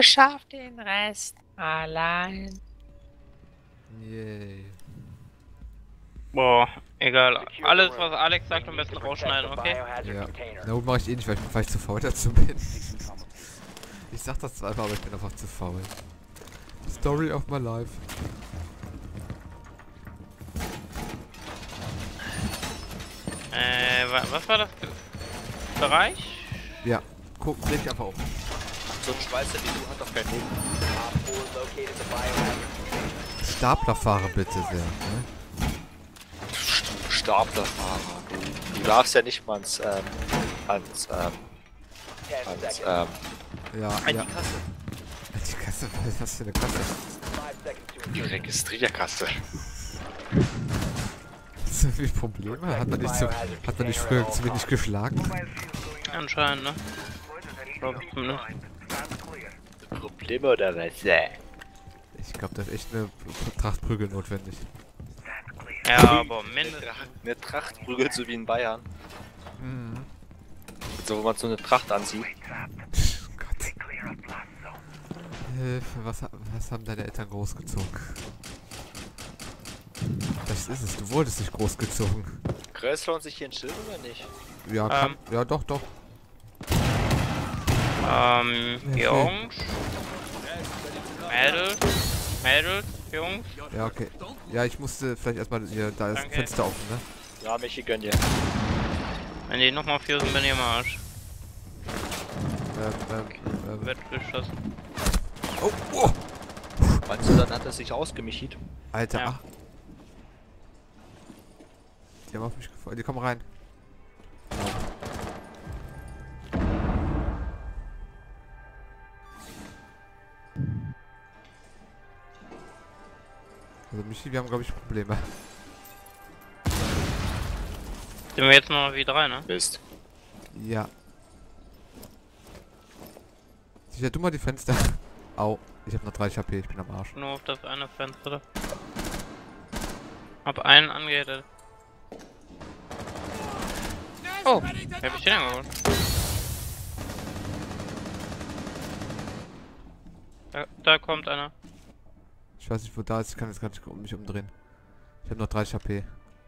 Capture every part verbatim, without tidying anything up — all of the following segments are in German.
Ich schaff den Rest allein. Yay. Boah, egal. Alles, was Alex sagt, am besten rausschneiden, okay? Ja. Na gut, mach ich eh nicht, weil ich, weil ich zu faul dazu bin. Ich sag das zwar einfach, aber ich bin einfach zu faul. Story of my life. Äh, wa was war das? Bereich? Ja, guck, dreh dich einfach auf. So ein Schweißer wie du hat doch kein Leben. Staplerfahrer bitte sehr. Ne? Du Staplerfahrer. Du, du darfst ja nicht mal ans, ähm, ans, ähm, ans, ähm, Ja, an ja. die Kasse. Die Kasse, was ist das für eine Kasse? Die Registrierkasse. So viele Probleme? Hat man nicht, so, hat man nicht früher zu wenig geschlagen? Anscheinend, ne? Glaub ich zumindest. Probleme oder was? Ich glaube, da ist echt eine Trachtprügel notwendig. Ja, aber mindestens. Eine Tracht prügelt so wie in Bayern. Mhm. So, wo man so eine Tracht anzieht. Oh Gott. Hilfe, was, ha- was haben deine Eltern großgezogen? Das ist es, du wurdest nicht großgezogen. Größer und sich hier ein Schild oder nicht? Ja, kann, ja doch, doch. Ähm, Ja, Jungs. Mädels. Mädels, Jungs. Ja, okay. Ja, ich musste vielleicht erstmal hier, da ist ein Danke. Fenster offen, ne? Ja, Michi, gönn dir. Wenn die nochmal vier sind, bin ich im Arsch. Ähm, ähm, ähm. Wird geschossen. Oh, oh. Meinst du, dann hat er sich ausgemichit? Alter, Ja. ach. Die haben auf mich gefreut. Die kommen rein. Also Michi, wir haben glaube ich Probleme. Sind wir jetzt noch wie drei, ne? Bist. Ja. Sicher du mal die Fenster. Au, ich habe noch dreißig H P, ich bin am Arsch. Nur auf das eine Fenster. Hab einen angehittet. Oh, wer hab ich den angeholt? Da, da kommt einer. Ich weiß nicht, wo da ist, ich kann jetzt gar nicht um mich umdrehen. Ich habe noch dreißig H P.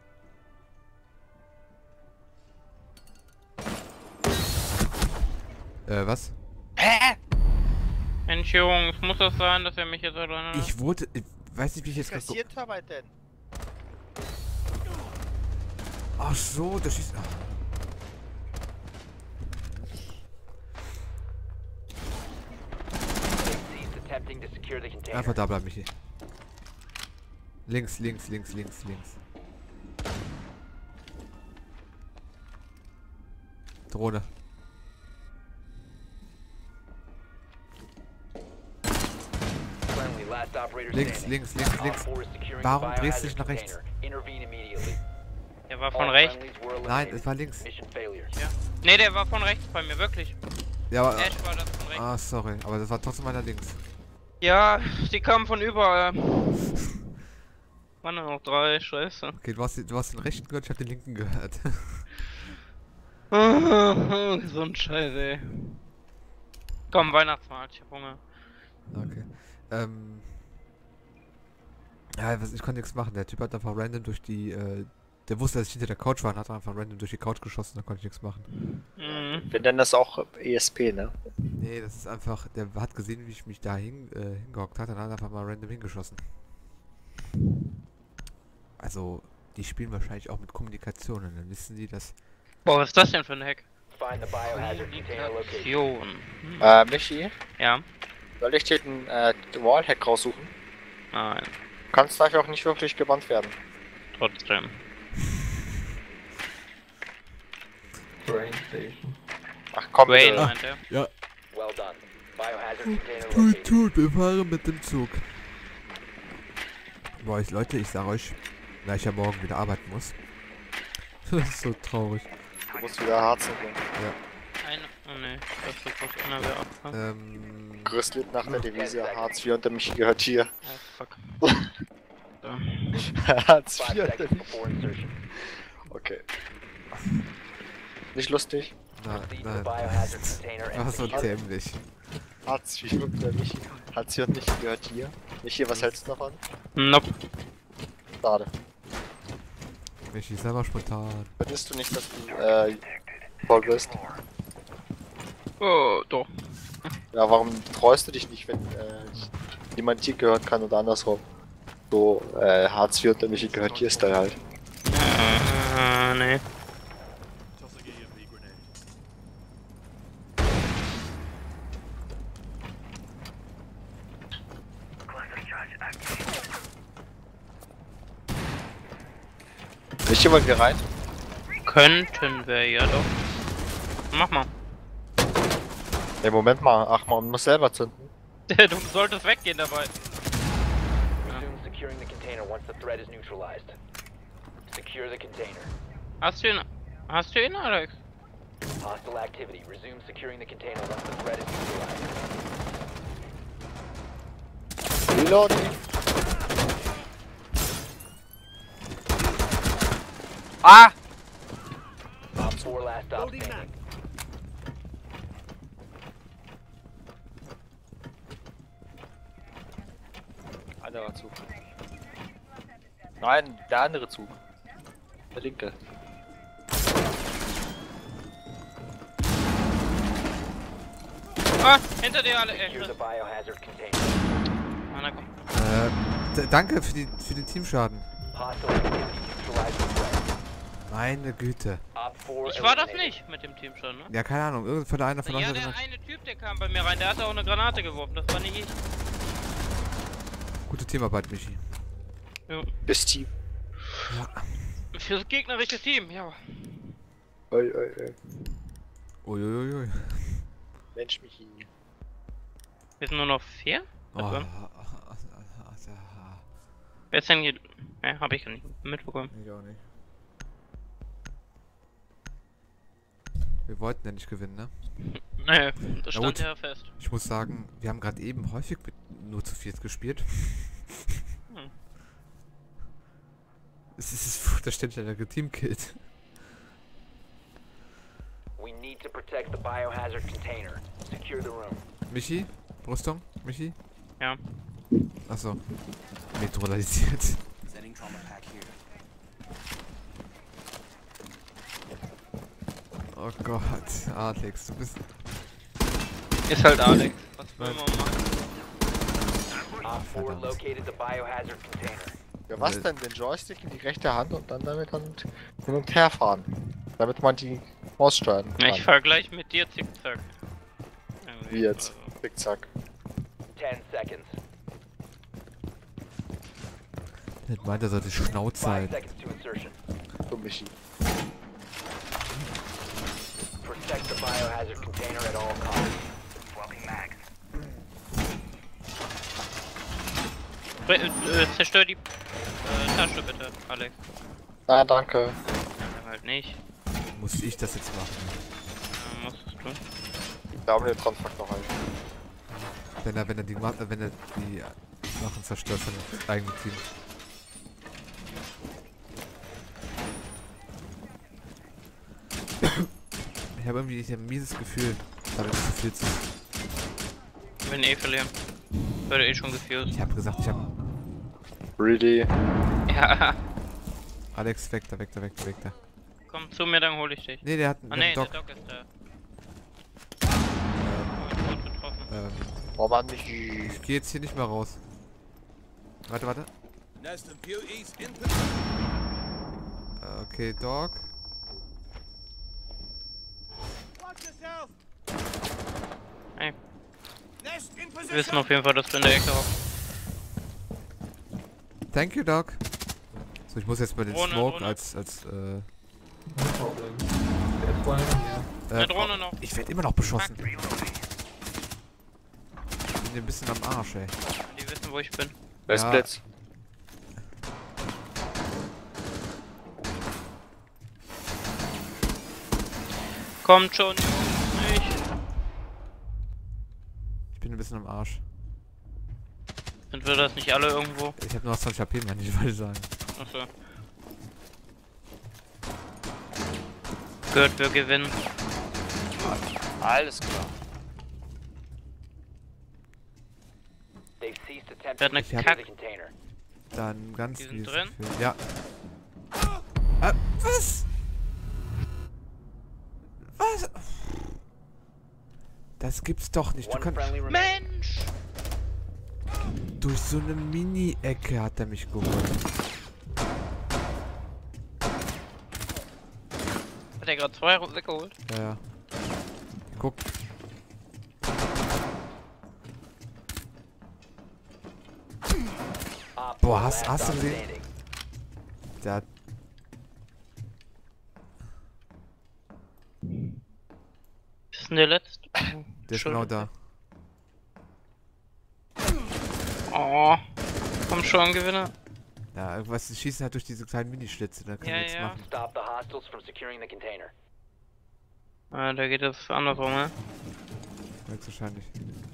Äh, was? Hä? Mensch, Jungs, muss das sein, dass er mich jetzt alleine... Ich wurde... Ich weiß nicht, wie ich jetzt gerade... Kassiert dabei denn? Ach so, das ist... Einfach da bleiben, Michi. Links, links, links, links, links. Drohne. Links, links, links, links. Warum drehst du dich nach rechts? Der war von rechts. Nein, es war links. Ja. Ne, der war von rechts bei mir, wirklich. Ja, aber... Ash war das von rechts. Ah, sorry. Aber das war trotzdem einer links. Ja, die kamen von überall. Waren noch drei, scheiße. Okay, du hast, den- du hast den rechten gehört, ich hab den linken gehört. So ein Scheiß, ey. Komm, Weihnachtsmarkt, ich hab Hunger. Okay. Ähm... Ja, was, ich konnte nichts machen. Der Typ hat einfach random durch die... Äh, der wusste, dass ich hinter der Couch war und hat einfach random durch die Couch geschossen, da konnte ich nichts machen. Mhm. Wir nennen das auch E S P, ne? Nee, das ist einfach... Der hat gesehen, wie ich mich da hin, äh, hingehockt hat und hat einfach mal random hingeschossen. Also, die spielen wahrscheinlich auch mit Kommunikationen, dann wissen die, dass... Boah, was ist das denn für ein Hack? Kommunikation. Hm. Äh, Michi, Ja? soll ich dir den, äh, den Wallhack raussuchen? Nein, Kannst dafür auch nicht wirklich gebannt werden. trotzdem. Ach komm, Wayne bitte. meint er. Ja. Tut, tut, wir fahren mit dem Zug. Boah, ich, Leute, ich sag euch, da ich ja morgen wieder arbeiten muss. Das ist so traurig. Du musst wieder Harzen gehen. Eine. Oh ne, das ist doch einer wäre abgefangen. Ähm... Größtlied nach der Devise Hartz vier unter Michi gehört hier. Ah, fuck. So. Hartz vier unter Michi. Okay. Nicht lustig? Nein, nein. War so dämlich. Hartz IV und der Michi. Hartz IV und Michi gehört hier. Michi, was hältst du davon? Nope. Schade. Michi, selber spontan. Findest du nicht, dass du äh, voll bist? Oh, doch. Ja, warum freust du dich nicht, wenn äh, jemand hier gehört kann oder andersrum? So, äh, Hartz IV und der Michi gehört hier, ist der halt. Äh, nee. Michi, wollen wir rein? Könnten wir ja doch. Mach mal. Ne, Moment mal. Ach, man muss selber zünden. Du solltest weggehen dabei. Resume securing the container once the threat is neutralized. Secure the container. Hast du ihn? Hast du ihn, Alex? Hostile activity. Resume securing the container once the threat is neutralized. Reloading. Ah! Op four last stop standing. Anderer Zug. Nein, der andere Zug. Der linke. Ah, hinter dir alle. Ey, Secure the Chris. biohazard container. Ah, na komm. Äh, d- danke für, die, für den Teamschaden. Hostile activity. Neutralize the threat. Meine Güte. Op four Ich war das eliminated. nicht mit dem Team schon, ne? Ja, keine Ahnung. Irgend von der einer von Ja, euch hat der gesagt, eine Typ, der kam bei mir rein, der hatte auch eine Granate geworfen, das war nicht ich. gute Teamarbeit, Michi. Ja. Das Team. Für das gegnerische Team, ja. Oi, oi, oi. Uiuiui. Mensch, Michi. Wir sind nur noch vier? Oh. Was dann? Wer ist denn hier? Ja, hab ich gar nicht mitbekommen. Ich auch nicht. Wir wollten ja nicht gewinnen, ne? Naja, das Na stand gut. ja fest. Ich muss sagen, wir haben gerade eben häufig mit nur zu viert gespielt. Hm. Es ist, da steht ja der Teamkillt. We need to protect the biohazard container. Secure the room. Michi? Brüstung? Michi? Ja. Achso. Neutralisiert. Oh Gott, Alex, du bist... Ist halt Alex. Was will man machen? Op four verdammt. located the biohazard container. Ja, was denn? Den Joystick in die rechte Hand und dann damit dann hin und her fahren. Damit man die aussteuern kann. Ich fahr gleich mit dir zickzack. Irgendwie, Wie jetzt? also. Zickzack. Ten seconds. Ich meint, er sollte Schnauze Five halten. seconds to insertion. So, Michi. Protect the biohazard container at all costs. Bre- äh, zerstör die äh, Tasche bitte, Alex. Ah, danke. Ja, halt nicht. Muss ich das jetzt machen? Ja, musst du es tun. Wir haben den Transfakt noch einen. Wenn er, wenn er die, Ma- wenn er die Sachen zerstört von dem eigenen Team. Ich habe irgendwie ein mieses Gefühl, damit zu viel zu. Wenn eh verlieren. Würde eh schon gefused. Ich habe gesagt, ich habe Really? Ja, Alex, weg da, weg da, weg da, weg da. komm zu mir, dann hol ich dich. Nee, der hat Ah einen ne, der Doc. Doc ist da. Oh, tot getroffen. Ähm, Oh Mann, nicht. ich gehe jetzt hier nicht mehr raus. Warte, warte. Äh, Okay, Dog. Hey. Wir wissen auf jeden Fall, dass du in der Ecke hockst. Thank you, Dog. So, ich muss jetzt mal den Drohne, Smoke Drohne. als, als, äh... No problem. That's why I'm here. äh Eine Drohne noch. Ich werde immer noch beschossen. Ich bin hier ein bisschen am Arsch, ey. Die wissen, wo ich bin. Wer ist Ja. Blitz? Kommt schon, Jungs, nicht. Ich bin ein bisschen am Arsch. Sind wir das nicht alle irgendwo? Ich habe nur noch zwanzig H P, man, ich wollte sagen. Achso. Gut, wir gewinnen. Alles klar. attempt Der to hat eine secure Kack. the container. Dann ganz Die sind mieses drin? Gefühl. Ja. Ah, was? Was? Das gibt's doch nicht. Du One kannst friendly remaining. Mensch! durch so eine Mini-Ecke hat er mich geholt. Hat er gerade zwei Runden weggeholt? Ja, ja. Guck. Op Boah, four hast- last hast du stop gesehen? standing. Der hat. Ist denn der letzte? Der ist genau da. Oh. Komm schon, Gewinner. Ja, irgendwas, die schießen halt durch diese kleinen Minischlitze, da kann Ja, man nichts ja. machen. Stop the hostiles from securing the container. Ah, da geht es andersrum, ne? Höchstwahrscheinlich.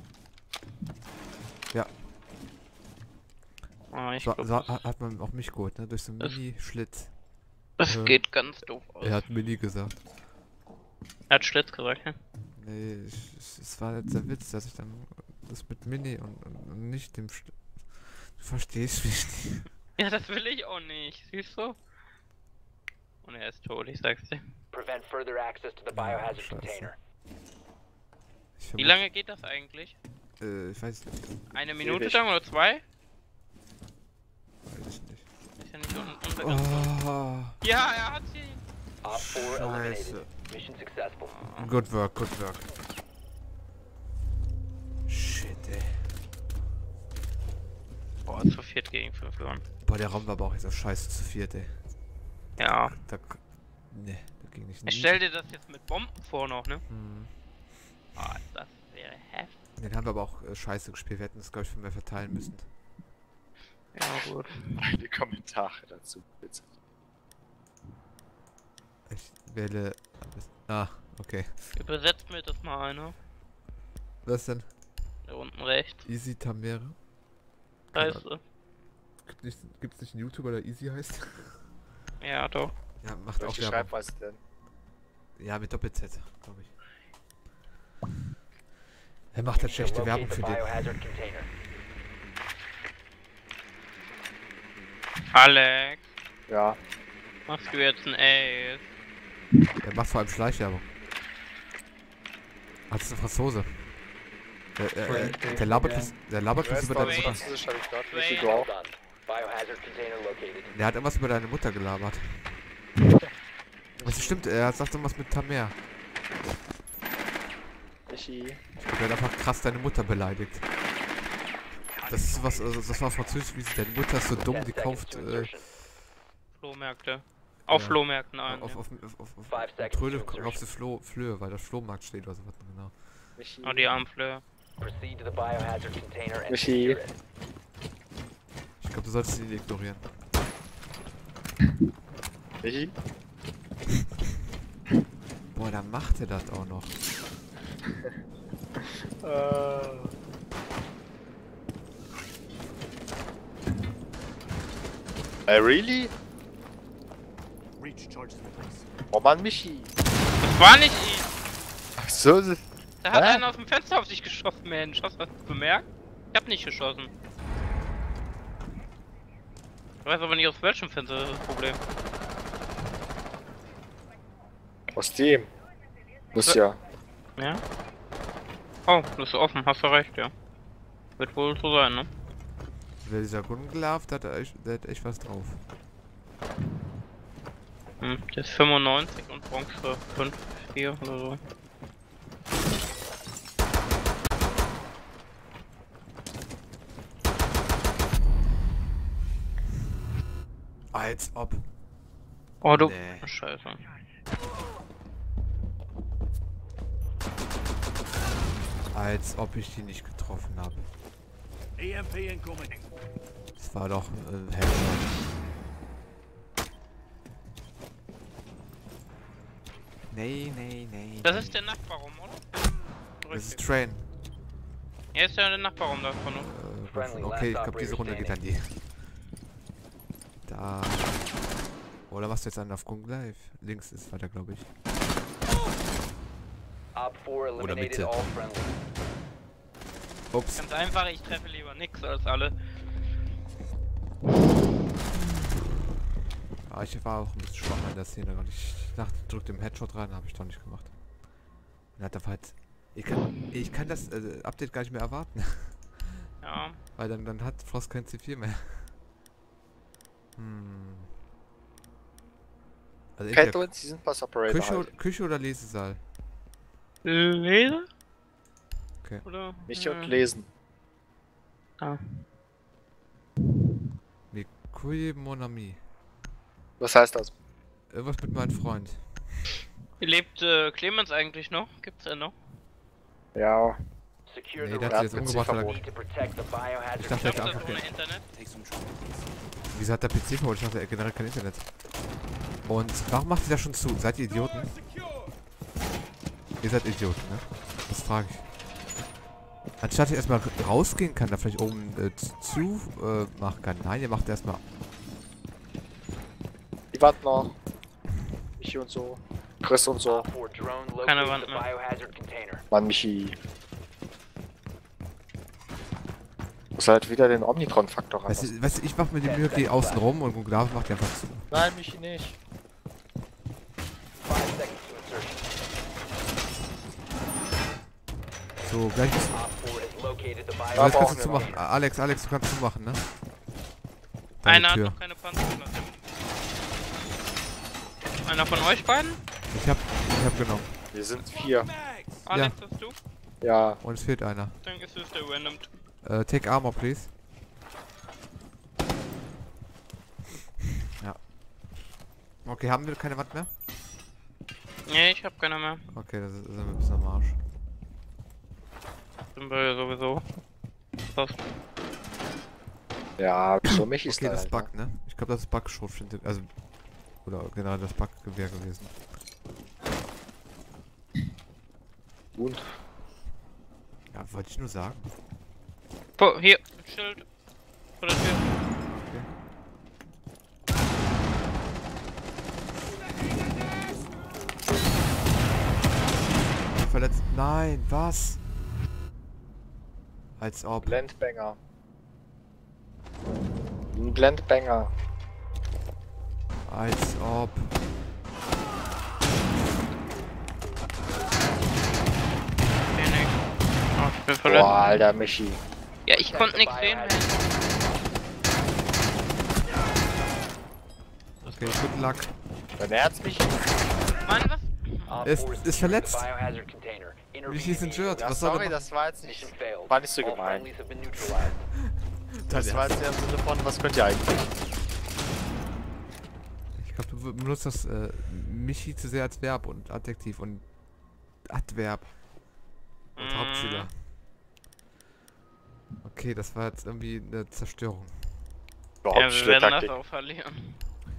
Oh, ich So, glaub, so das, ha- hat man auch mich geholt, ne? Durch so einen Das- Mini-Schlitz. das äh, geht ganz doof aus. Er hat Mini gesagt. Er hat Schlitz gesagt, ne? Nee, ich, ich, es war jetzt der Witz, dass ich dann das mit Mini und, und, und nicht dem St Du verstehst mich nicht. Ja, das will ich auch nicht. Siehst du? Und er ist tot, ich sag's dir. Prevent further access to the Ja, biohazard scheiße. container. Ich Wie vermute- lange geht das eigentlich? Äh, ich weiß nicht. Eine Minute Ewig. lang oder zwei? Weiß ich nicht. Ist ja nicht un unbekannt. Oh, Ja, er hat sie. Op four eliminated. scheiße. Mission successful. Good work, good work. Shit, ey. Boah, zu viert gegen fünf Leute. Boah, der Raum war aber auch jetzt auf scheiße zu viert, ey. Ja. Da, k- ne, da ging nicht. Ich stell dir das jetzt mit Bomben vor noch, ne? Hm. Ah, das wäre heftig. Den haben wir aber auch äh, scheiße gespielt. Wir hätten das, glaube ich, viel mehr verteilen müssen. Ja, gut. Die Kommentare dazu, bitte. Ich wähle. Ah, okay. Übersetzt mir das mal einer. Was denn? Da unten rechts. Easy Tamere? Weißt du? Gibt nicht, gibt's nicht einen YouTuber, der Easy heißt? Ja, doch. Ja, macht auch Welche Werbung. Schreibweise denn? Ja, mit Doppel-Z, glaube ich. Er macht halt schlechte Werbung Locate für the den. biohazard container. Alex, Ja. machst du jetzt ein Ace? Er macht vor allem Schleichwerbung. Ah, das ist ein Franzose. Der, äh, äh, der labert was, der labert was über deine Wayne. Mutter. Französisch habe ich gerade. Wayne. Michi, du auch? Done. Biohazard container located. Der hat irgendwas über deine Mutter gelabert. Das stimmt, er sagt irgendwas mit Tamer. Michi. Ich glaub, er hat einfach krass deine Mutter beleidigt. Das ist was, also das war französisch, wie sie, deine Mutter ist so dumm, Ten die seconds kauft to äh, insertion. Flohmärkte. Auf Ja. Flohmärkten ein. auf, ja. auf, auf, auf, auf Five seconds Tröde to insertion. auf die Flo, Flöhe, weil das Flohmarkt steht oder sowas, genau. Michi. Oh, die Armflöhe. Proceed to the biohazard container and Michi. secure it. Ich glaube, du solltest ihn ignorieren. Michi? Boah, da macht er das auch noch. Äh. Äh, really? Oh Mann, Michi. Das war nicht ihn! Ach so, das- Da hat Hä? einer aus dem Fenster auf dich geschossen, Mensch. Hast du das bemerkt? Ich hab nicht geschossen. Ich weiß aber nicht aus welchem Fenster, das ist das Problem. aus dem. Muss ja. Ja? Oh, das ist offen, hast du recht, ja. Wird wohl so sein, ne? Wer dieser Gunglaf, der hat echt, der hat echt was drauf. Hm, der ist fünfundneunzig und Bronze fünf, vier oder so. Als ob. Oh, du. Nee. Scheiße. Als ob ich die nicht getroffen habe. Das war doch äh, Headshot. Nee, nee, nee. Das ist der Nachbarraum, oder? Das ist Train. Ja, ist ja der Nachbarraum davon, oder? Äh, Friendly, okay, ich last glaube, diese operator Runde geht an die. Da. Oder was jetzt an auf Gung Live? Links ist weiter, glaube ich. Op four eliminated Mitte. all friendly. Ups. Ganz einfach, ich treffe lieber lieber nix als alle. Ah, ich war auch ein bisschen schwach in der Szene, weil ich dachte, drück den Headshot rein, habe ich doch nicht gemacht. Und hat halt. Ich kann, ich kann das äh, Update gar nicht mehr erwarten. Ja. Weil dann, dann hat Frost kein C vier mehr. Hm. Also entweder Petro in Season Pass Operator. Küche, Halt. Küche oder Lesesaal? Lese? Okay. Oder? Nicht Ja. und lesen. Ah. Mikuye mon ami. Was heißt das? Irgendwas mit meinem Freund. Lebt äh, Clemens eigentlich noch? Gibt's er noch? Ja. Secure Nee, the der room. hat sich jetzt mit umgebracht, weil er- Need to protect the biohazard Ich dachte, er Klappt hätte das einfach ohne ge- Internet? Wieso hat der P C verholt? Ich dachte, er hat generell kein Internet. Und warum macht ihr das schon zu? Seid ihr Idioten? Ihr seid Idioten, ne? Das frage ich. Anstatt ihr erstmal rausgehen kann, da vielleicht oben äh, zu äh, machen kann. Nein, ihr macht erstmal. Die warten noch. Michi und so. Chris und so. Op four drone Keine located Wand the mehr. biohazard container. Mann, Michi. Muss halt wieder den Omnitron-Faktor rein. Weißt du, weißt du, ich mach mir die Mühe, geh außen rum und Graf macht die einfach zu. Nein, Michi nicht. Five seconds to insertion. So, gleich ist. Op four has located the Aber jetzt biohazard kannst du brauchen wir zumachen. Alex, Alex, du kannst zumachen, ne? Deine Einer hat Tür. noch keine Panzerplatte. Einer von euch beiden? Ich hab, ich hab genommen. Wir sind vier. Alex, hast du? Ja. Und es fehlt einer. Dann ist es der Random. Äh, take Armor, please. Ja. Okay, haben wir keine Wand mehr? Nee, ich hab keiner mehr. Okay, da sind wir ein bisschen am Arsch. Sind wir ja sowieso. Passt. Ja, so Michi ist Okay, da das ist halt, Bug, ne? Ich glaube, das ist Bug-Schrotflinte. Also. Oder genau das Bug-Gewehr gewesen. Und? Ja, wollte ich nur sagen. Po, hier, ein Schild. Vor der Tür. Verletzt. Nein, was? Als ob. Blendbanger. Ein Blendbanger. Als ob. Okay, nix. Oh, ich bin verletzt. Boah, Alter, Michi. Ja, ich konnte nichts sehen. Okay, good luck. Dein Herz, Michi. Mann, was? Op Ist- four ist secured verletzt. the biohazard container. Wie schießt ein Shirt? Ja, Was soll sorry, er machen? das war jetzt nicht. Mission failed. War nicht so All gemein. friendlies have been neutralized. Das war jetzt eher im Sinne von, was könnt ihr eigentlich? Ich glaube, du benutzt das äh, Michi zu sehr als Verb und Adjektiv und Adverb und Mm. Hauptschüler. Okay, das war jetzt irgendwie eine Zerstörung. Ja, Überhaupt wir werden das Taktik. auch verlieren.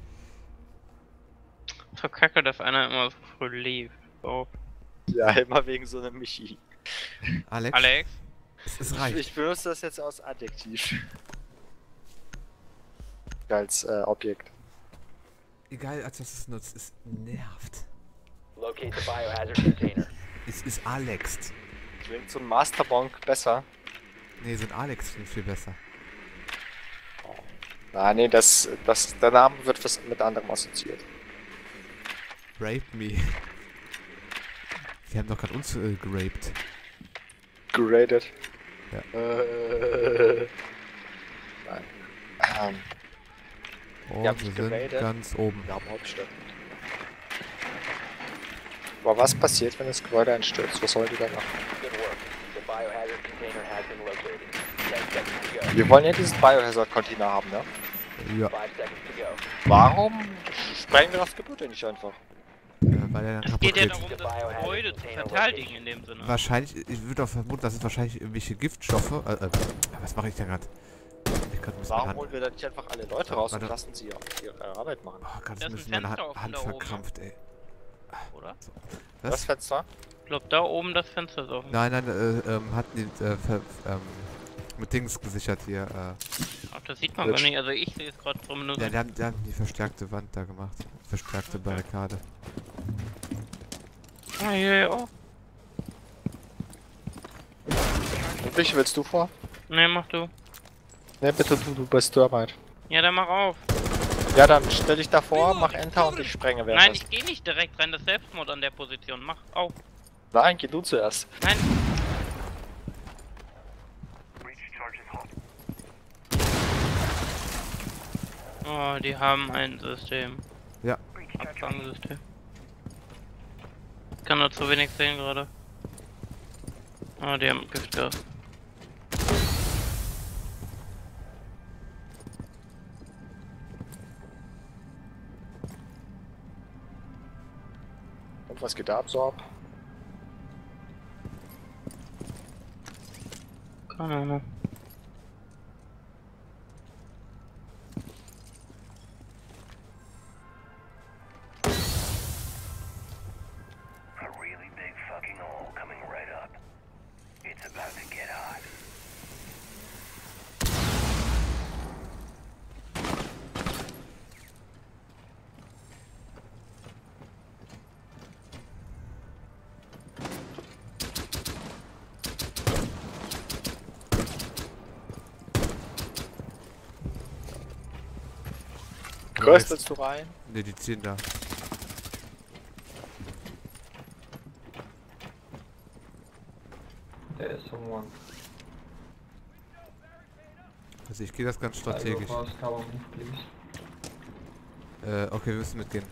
Verkacke, dass einer immer so früh lief. So. Ja, immer wegen so einem Michi. Alex, Alex? es, es Ich, reicht. ich benutze das jetzt als Adjektiv. Als äh, Objekt. Egal, als was es nutzt, es nervt. Locate the biohazard container. Es ist Alex. Klingt so ein Masterbonk besser. Nee, so ein Alex klingt viel besser. Ah, nee, das, das, der Name wird was mit anderem assoziiert. Rape me. Wir haben doch gerade uns äh, geraped. Geradet. Ja. Äh, nein. Ähm, Und Wir haben wir nicht sind geradet. ganz oben. wir haben Hauptstadt. Aber was passiert, wenn das Gebäude einstürzt? Was sollen die dann machen? Good work. The biohazard container has been located. Ten seconds to go. Wir wollen ja diesen Biohazard-Container haben, ne? Ja, Five seconds to go. Warum sprengen wir das Gebäude nicht einfach? äh, weil er dann Es kaputt geht ja geht. darum, das Gebäude zu verteidigen in dem Sinne. Wahrscheinlich, ich würde auch vermuten, das sind wahrscheinlich irgendwelche Giftstoffe. Äh, äh, was mache ich da gerade? Ich kann ein bisschen Warum meine holen wir da nicht einfach alle Leute raus Warte. und lassen sie ihre Arbeit machen? Oh, gerade Da ist ist ein bisschen ein meine Fenster Hand, offen Hand da oben. verkrampft, ey. Oder? Was? Das Fenster? Ich glaube, da oben das Fenster ist offen. Nein, nein, äh, ähm, hat die, äh, ver, ähm, mit Dings gesichert hier, äh. Ach, das sieht man gar nicht. Also ich sehe es gerade drum. Nur Ja, die haben, die haben die verstärkte Wand da gemacht. Verstärkte Barrikade. Ah, ja, ja, oh. Welche willst du vor? Ne, mach du. Ne, bitte du, du bist Arbeit. Ja, dann mach auf. Ja, dann stell dich davor, mach Enter und ich sprenge Nein, währenddessen. ich geh nicht direkt rein, das ist Selbstmord an der Position. Mach auf. Nein, geh du zuerst. Nein. Oh, die haben ein System. Ja. Abfangsystem. Ich kann nur zu wenig sehen gerade. Oh, die haben Giftgas. Und was geht da ab so ab? Keine Ahnung. A really big fucking hole coming right up. It's about to get hot. Größt willst du rein? Ne, die ziehen da. There is someone. Also ich gehe das ganz I go strategisch. fast, cover me, please. Äh, okay, wir müssen mitgehen.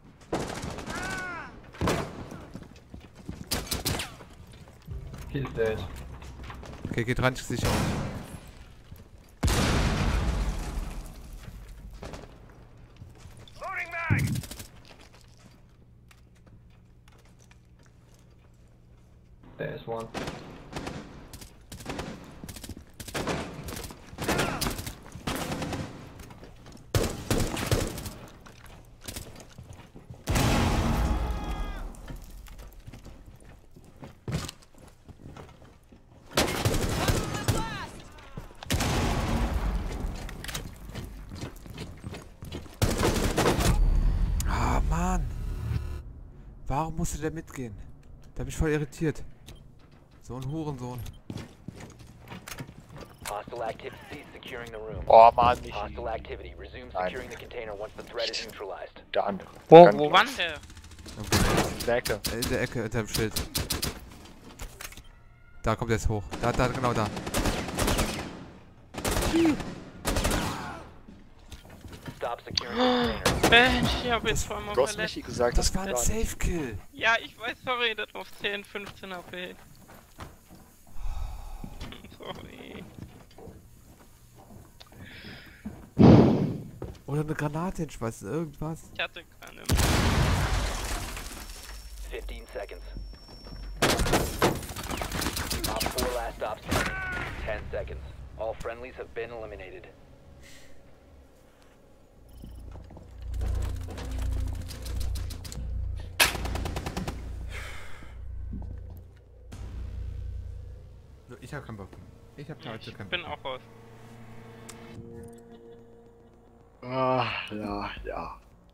He's dead. Okay, geht rein, ich sicher auch. There is one. Ah, Mann! Warum musste der mitgehen? Der hat mich voll irritiert. So ein Hurensohn. Hostile activity securing the room. Oh Mann, Michi. Hostile activity. Resume Nein. securing the container once the threat is neutralized. Der andere. Wo, Ganz wo klar. war der? In der Ecke. Äh, In der Ecke, hinter dem Schild. Da kommt er jetzt hoch. Da, da, genau da. Stop securing the container. Mensch, ich hab jetzt zweimal Du hast verletzt. Michi gesagt, Das war ein gar nicht. Safe-Kill. Ja, ich weiß, sorry, das auf zehn, fünfzehn H P. Sorry. Oder eine Granate hinschmeißen, irgendwas. Ich hatte keine. fifteen seconds. Op four last stop standing. ten seconds. All friendlies have been eliminated. Ich hab keinen Bock. Ich hab da heute Ich keinen bin Bock. auch raus. Ah, ja, ja.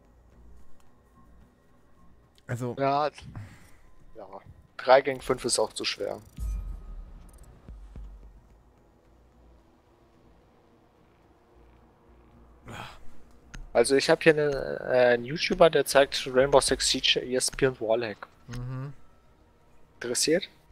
Also, Ja. Ja. drei gegen fünf ist auch zu schwer. Also ich habe hier eine, äh, einen YouTuber, der zeigt Rainbow Six Siege E S P und Wallhack. mhm. Interessiert?